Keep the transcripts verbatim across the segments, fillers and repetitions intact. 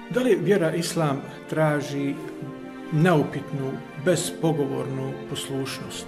Da li vjera Islam traži neupitnu, bespogovornu poslušnost?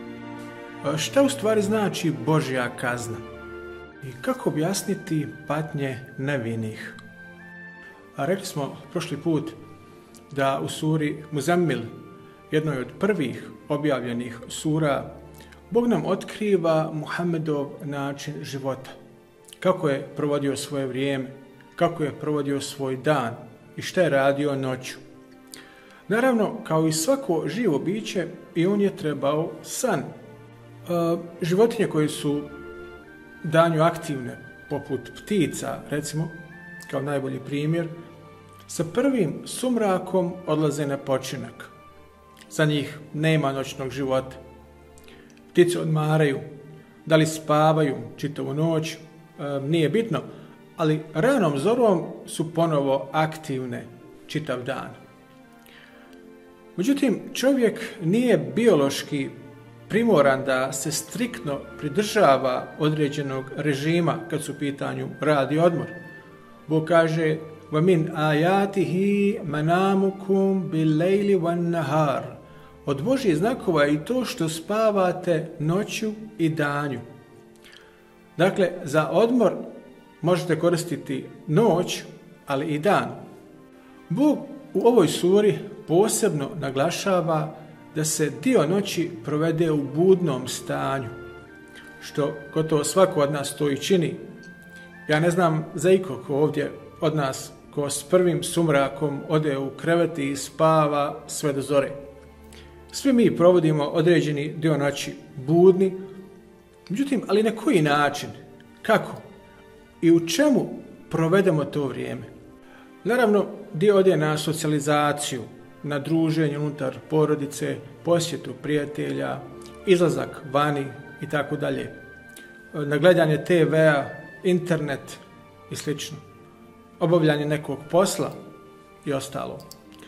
Šta u stvari znači Božja kazna? I kako objasniti patnje nevinih? A rekli smo prošli put da u suri Muzemmil, jednoj od prvih objavljenih sura, Bog nam otkriva Muhammedov način života. Kako je provodio svoje vrijeme, kako je provodio svoj dan i šta je radio noću. Naravno, kao i svako živo biće, i on je trebao san. E, životinje koje su danju aktivne, poput ptica, recimo, kao najbolji primjer, sa prvim sumrakom odlaze na počinak. Za njih nema noćnog života. Ptice odmaraju, da li spavaju čitavu noć, e, nije bitno, ali ranom zorom su ponovo aktivne čitav dan. Međutim, čovjek nije biološki primoran da se striktno pridržava određenog režima kad su u pitanju rad i odmor. Bog kaže: وَمِنْ آيَاتِهِ مَنَامُكُمْ بِاللَّيْلِ وَالنَّهَارِ. Od Božjih znakova je i to što spavate noću i danju. Dakle, za odmor možete koristiti noć, ali i dan. Bog u ovoj suri posebno naglašava da se dio noći provede u budnom stanju, što gotovo svako od nas to i čini. Ja ne znam za ikog ovdje od nas ko s prvim sumrakom ode u krevet i spava sve do zore. Svi mi provodimo određeni dio noći budni, međutim, ali na koji način, kako i u čemu provedemo to vrijeme? Naravno, dio ode na socijalizaciju, na druženje unutar porodice, posjetu prijatelja, izlazak vani i tako dalje, na gledanje te vea, internet i slično, obavljanje nekog posla i ostalo.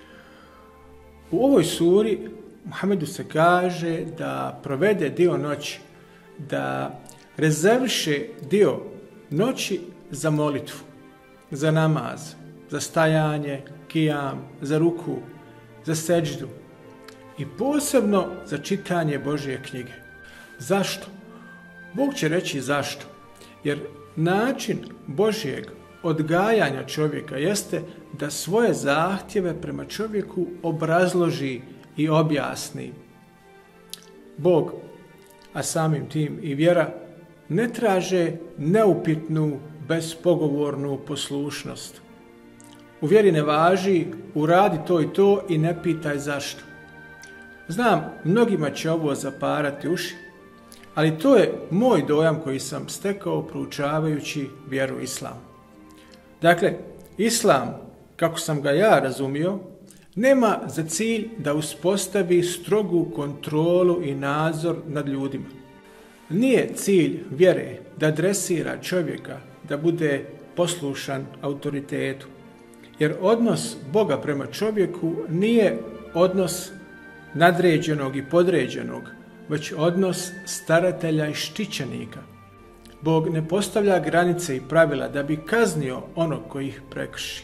U ovoj suri Muhammedu se kaže da provede dio noći, da rezerviše dio noći za molitvu, za namaz, za stajanje, kijam, za ruku, za seđdu i posebno za čitanje Božje knjige. Zašto? Bog će reći zašto. Jer način Božjeg odgajanja čovjeka jeste da svoje zahtjeve prema čovjeku obrazloži i objasni. Bog, a samim tim i vjera, ne traže neupitnu, bespogovornu poslušnost. U vjeri ne važi uradi to i to i ne pitaj zašto. Znam, mnogima će ovo zaparati uši, ali to je moj dojam koji sam stekao proučavajući vjeru Islam. Dakle, Islam, kako sam ga ja razumio, nema za cilj da uspostavi strogu kontrolu i nadzor nad ljudima. Nije cilj vjere da dresira čovjeka da bude poslušan autoritetu. Jer odnos Boga prema čovjeku nije odnos nadređenog i podređenog, već odnos staratelja i štićenika. Bog ne postavlja granice i pravila da bi kaznio onog koji ih prekrši.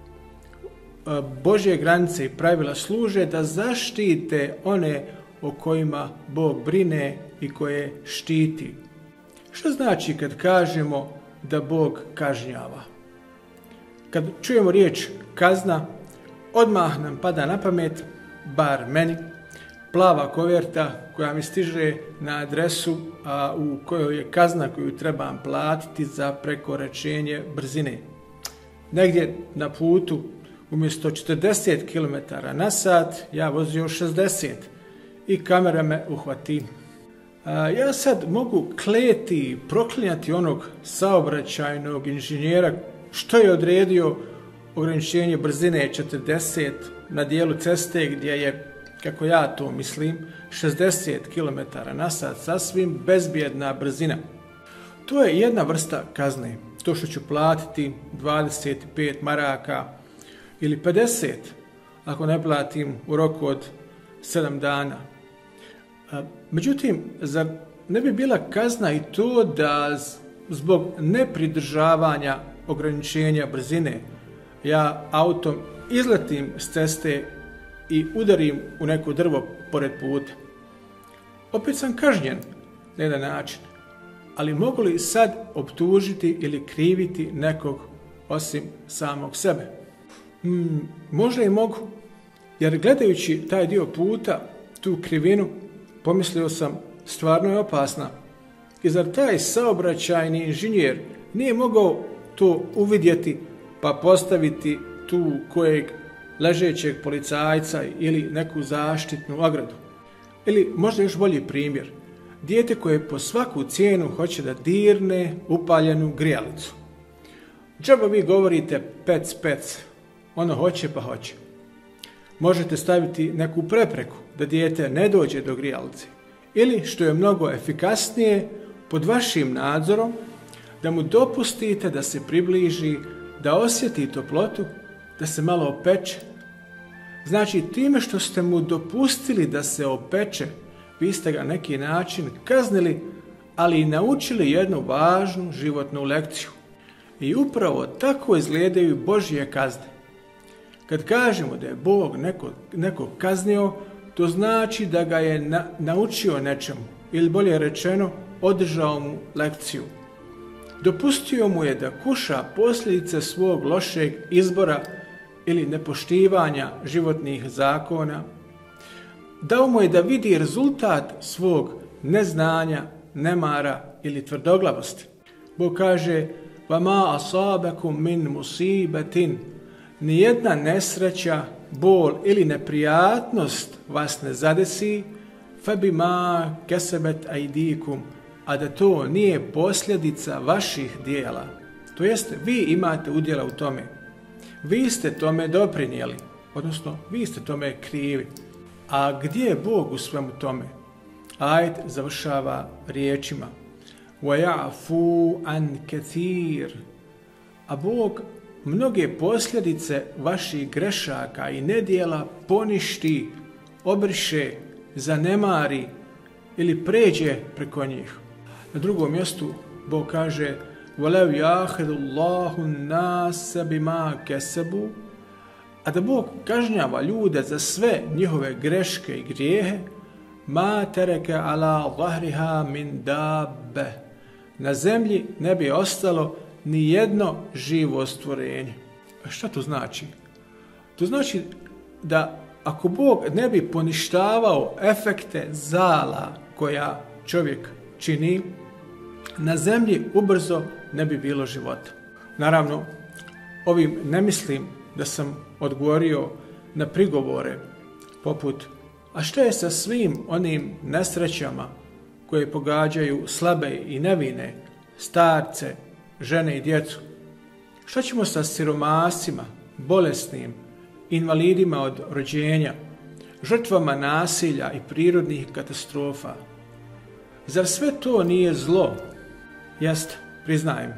Božje granice i pravila služe da zaštite one o kojima Bog brine i koje štiti. Što znači kad kažemo da Bog kažnjava? Kad čujemo riječ kazna, odmah nam pada na pamet, bar meni, plava koverta koja mi stiže na adresu, a u kojoj je kazna koju trebam platiti za prekoračenje brzine. Negdje na putu umjesto četrdeset kilometara na sat ja vozio šezdeset i kamera me uhvati. A ja sad mogu kleti i proklinjati onog saobraćajnog inženjera što je odredio ograničenje brzine četrdeset na dijelu ceste gdje je, kako ja to mislim, šezdeset kilometara na sat sasvim bezbjedna brzina. To je jedna vrsta kazne, to što ću platiti dvadeset pet maraka ili pedeset ako ne platim u roku od sedam dana. Međutim, zar ne bi bila kazna i to da zbog nepridržavanja ograničenja brzine ja autom izletim s ceste i udarim u neko drvo pored puta. Opet sam kažnjen na jedan način, ali mogu li sad optužiti ili kriviti nekog osim samog sebe? Hmm, možda i mogu, jer gledajući taj dio puta, tu krivinu, pomislio sam, stvarno je opasna. I zar taj saobraćajni inženjer nije mogao to uvidjeti pa postaviti tu kojeg ležećeg policajca ili neku zaštitnu ogradu? Ili možda još bolji primjer, dijete koje po svaku cijenu hoće da dirne upaljenu grijalicu. Džaba vi govorite pec, pec, ono hoće pa hoće. Možete staviti neku prepreku da dijete ne dođe do grijalice. Ili, što je mnogo efikasnije, pod vašim nadzorom, da mu dopustite da se približi, da osjeti toplotu, da se malo opeče. Znači, time što ste mu dopustili da se opeče, vi ste ga na neki način kaznili, ali i naučili jednu važnu životnu lekciju. I upravo tako izgledaju Božje kazne. Kad kažemo da je Bog neko, neko kaznio, to znači da ga je na, naučio nečemu, ili bolje rečeno, održao mu lekciju. Dopustio mu je da kuša posljedice svog lošeg izbora ili nepoštivanja životnih zakona. Dao mu je da vidi rezultat svog neznanja, nemara ili tvrdoglavosti. Bog kaže: وَمَا أَصَابَكُمْ مِنْ مُصِيبَةٍ, nijedna nesreća, bol ili neprijatnost vas ne zadesi, فَبِمَا كَسَبَتْ أَيْدِيكُمْ, a da to nije posljedica vaših dijela. To jest, vi imate udjela u tome. Vi ste tome doprinijeli, odnosno vi ste tome krivi. A gdje je Bog u svemu tome? Ajet završava riječima: وَيَعْفُوا عَنْ كَثِيرٍ, a Bog mnoge posljedice vaših grešaka i nedjela poništi, obriše, zanemari ili pređe preko njih. Na drugom mjestu Bog kaže: وَلَوْ يَأْخِذُ اللَّهُ النَّاسَ بِمَا كَسَبُوا, a da Bog kažnjava ljude za sve njihove greške i grijehe, مَا تَرَكَ عَلَى ظَهْرِهَا مِنْ دَابَّةٍ, na zemlji ne bi ostalo ni jedno živo stvorenje. A šta to znači? To znači da ako Bog ne bi poništavao efekte zala koja čovjek čini, na zemlji ubrzo ne bi bilo života. Naravno, ovim ne mislim da sam odgovorio na prigovore poput: a što je sa svim onim nesrećama koje pogađaju slabe i nevine, starce, žene i djecu? Šta ćemo sa siromasima, bolesnim, invalidima od rođenja, žrtvama nasilja i prirodnih katastrofa? Zar sve to nije zlo? Jest, priznajem.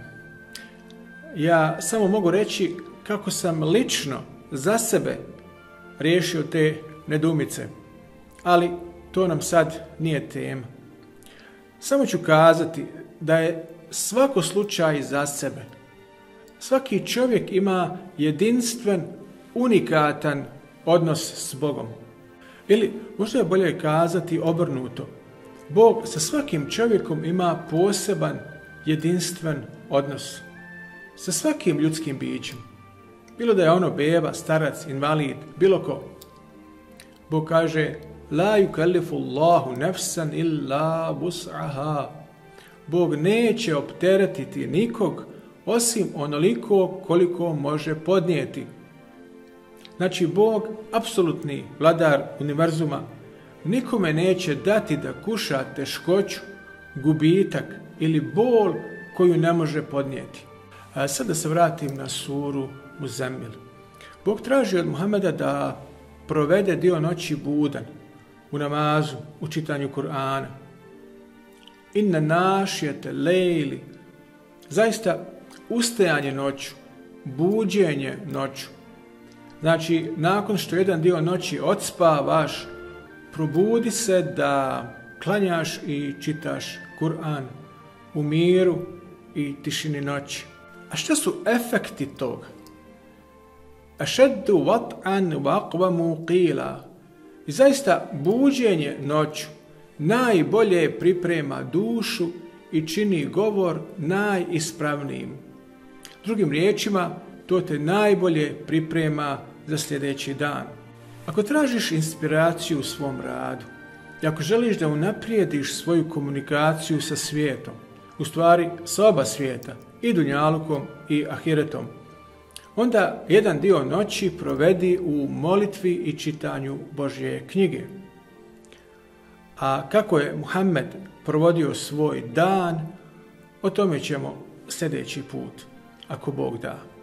Ja samo mogu reći kako sam lično za sebe riješio te nedoumice, ali to nam sad nije tema. Samo ću kazati da je svako slučaj za sebe. Svaki čovjek ima jedinstven, unikatan odnos s Bogom. Ili možda je bolje kazati obrnuto: Bog sa svakim čovjekom ima poseban, jedinstven odnos. Sa svakim ljudskim bićem. Bilo da je ono beba, starac, invalid, bilo ko. Bog kaže: La yukallifu Allahu nafsan illa wus'aha. Bog neće opteretiti nikog osim onoliko koliko može podnijeti. Znači, Bog, apsolutni vladar univerzuma, nikome neće dati da kuša teškoću, gubitak ili bol koju ne može podnijeti. A sad da se vratim na suru Muzemmil. Bog traži od Muhameda da provede dio noći budan, u namazu, u čitanju Kur'ana. Inna našijete lejli. Zaista, ustajanje noću, buđenje noću. Znači, nakon što jedan dio noći odspavaš, probudi se da klanjaš i čitaš Kur'an u miru i tišini noći. A šta su efekti toga? ašeddu vat'an wa aqwamu qila. I zaista buđenje noću najbolje priprema dušu i čini govor najispravnijim. Drugim riječima, to te najbolje priprema za sljedeći dan. Ako tražiš inspiraciju u svom radu i ako želiš da unaprijediš svoju komunikaciju sa svijetom, u stvari sa oba svijeta, i dunjalukom i ahiretom, onda jedan dio noći provedi u molitvi i čitanju Božje knjige. A kako je Muhammed provodio svoj dan, o tome ćemo sljedeći put, ako Bog da.